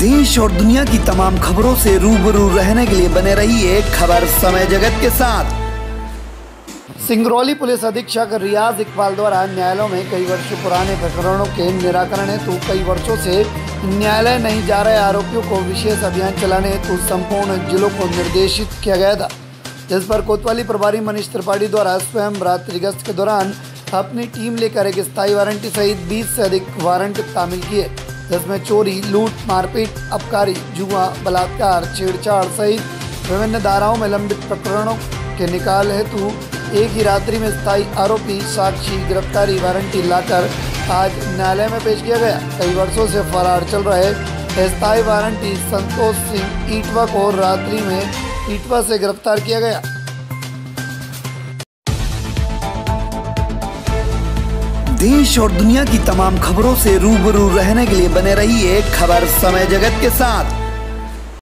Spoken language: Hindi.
देश और दुनिया की तमाम खबरों से रूबरू रहने के लिए बने रहिए खबर समय जगत के साथ। सिंगरौली पुलिस अधीक्षक रियाज इकबाल द्वारा न्यायालयों में कई वर्षों पुराने प्रकरणों के निराकरण हेतु कई वर्षों से न्यायालय नहीं जा रहे आरोपियों को विशेष अभियान चलाने हेतु संपूर्ण जिलों को निर्देशित किया गया था, जिस पर कोतवाली प्रभारी मनीष त्रिपाठी द्वारा स्वयं रात्रि गश्त के दौरान अपनी टीम लेकर एक स्थायी वारंटी सहित 20 से अधिक वारंट तामील किए, जिसमें चोरी, लूट, मारपीट, आबकारी, जुआ, बलात्कार, छेड़छाड़ सहित विभिन्न धाराओं में लंबित प्रकरणों के निकाल हेतु एक ही रात्रि में स्थायी आरोपी, साक्षी, गिरफ्तारी वारंटी लाकर आज न्यायालय में पेश किया गया। कई वर्षों से फरार चल रहे स्थायी वारंटी संतोष सिंह ईटवा को रात्रि में ईटवा से गिरफ्तार किया गया। देश और दुनिया की तमाम खबरों से रूबरू रहने के लिए बने रहिए खबर समय जगत के साथ।